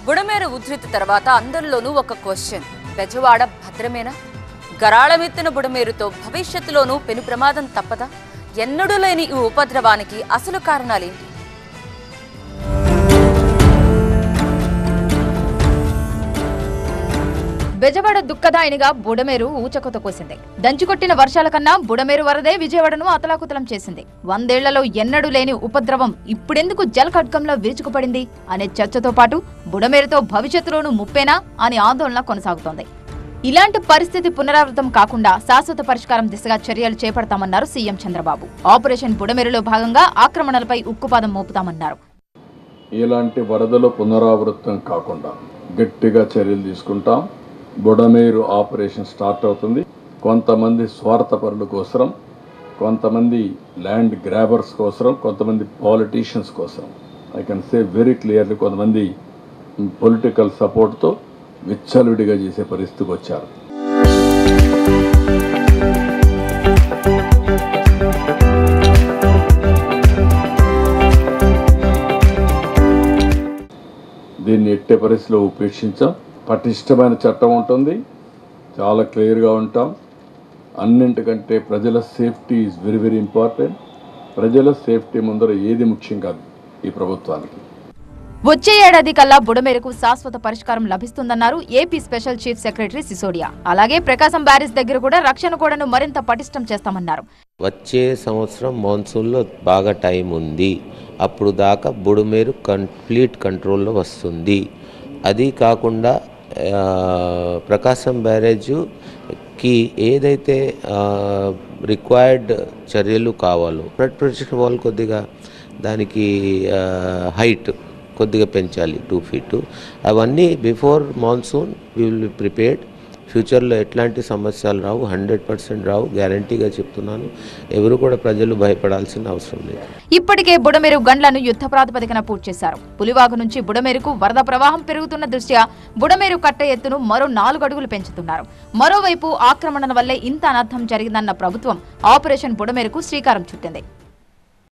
బుడమేరు ఉధృతి తర్వాత అందరిలోనూ ఒక క్వశ్చన్, బెజవాడ భద్రమేనా? గరాళమెత్తిన బుడమేరుతో భవిష్యత్తులోనూ పెను ప్రమాదం తప్పదా? ఎన్నడూ లేని ఈ ఉపద్రవానికి అసలు కారణాలేంటి? బెజవాడ దుఃఖదాయినిగా బుడమేరు ఊచకొత కోసింది. దంచుకొట్టిన వర్షాల కన్నా బుడమేరు వరదే విజయవాడను అతలాకుతలం చేసింది. 100 ఏళ్లలో ఎన్నడూ లేని ఉపద్రవం ఇప్పుడెందుకు జలఖడ్గంలో విరుచుకుపడింది అనే చర్చతో పాటు బుడమేరుతో భవిష్యత్తులోనూ ముప్పేనా అని ఆందోళన కొనసాగుతోంది. ఇలాంటి పరిస్థితి పునరావృతం కాకుండా శాశ్వత పరిష్కారం దిశగా చర్యలు చేపడతామన్నారు సీఎం చంద్రబాబు. ఆపరేషన్ బుడమేరులో భాగంగా ఆక్రమణలపై ఉక్కుపాదం మోపుతామన్నారు. ఇలాంటి వరదలు పునరావృతం కాకుండా గట్టిగా చర్యలు తీసుకుంటాం. బుడమేరు ఆపరేషన్ స్టార్ట్ అవుతుంది. కొంతమంది స్వార్థపరుల కోసం, కొంతమంది ల్యాండ్ గ్రాబర్స్ కోసం, కొంతమంది పాలిటీషియన్స్ కోసం, I can say very clearly, కొంతమంది పొలిటికల్ సపోర్ట్తో విచ్చలవిడిగా చేసే పరిస్థితికి వచ్చారు. దీన్ని ఎట్టే పరిస్థితిలో ఉపేక్షించాం. పటిష్టమైన చట్టం ఉంటుంది, చాలా క్లియర్గా ఉంటాం. అన్నింటికంటే ప్రజల safety is very very important. ప్రజల సేఫ్టీ ముందర ఏది ముఖ్యం కాదు ఈ ప్రభుత్వానికి. వచ్చే ఏడాది కల్లా బుడమేరుకు శాశ్వత పరిష్కారం లభిస్తుందన్నారు AP special chief secretary Sisodia. అలాగే ప్రకాశం బ్యారేజ్ దగ్గర కూడా రక్షణ గోడను మరింత పటిష్టం చేస్తామన్నారు. వచ్చే సంవత్సరం మాన్సూన్లో బాగా టైం ఉంది. అప్పుడు దాకా బుడమేరు కంప్లీట్ కంట్రోల్లో వస్తుంది. అది కాకుండా ప్రకాశం బ్యారేజ్కి ఏదైతే రిక్వైర్డ్ చర్యలు కావాలో, ఫ్లడ్ ప్రొటెక్షన్ వాల్ కొద్దిగా దానికి హైట్ కొద్దిగా పెంచాలి, 2 feet. అవన్నీ before monsoon we will be prepared. ఫ్యూచర్లో ఎట్లాంటి సమస్యలు రావు, 100% రావు, గ్యారంటీగా చెప్తున్నాను. ఎవరు కూడా ప్రజలు భయపడాల్సిన అవసరం లేదు. ఇప్పటికే బుడమేరు గండ్లను యుద్ధ ప్రాతిపదికన పూర్తి చేశారు. పులివాగు నుంచి బుడమేరుకు వరద ప్రవాహం పెరుగుతున్న దృష్ట్యా బుడమేరు కట్ట ఎత్తును మరో 4 అడుగులు పెంచుతున్నారు. మరోవైపు ఆక్రమణల వల్లే ఇంత అనర్థం జరిగిందన్న ప్రభుత్వం ఆపరేషన్ బుడమేరుకు శ్రీకారం చుట్టింది.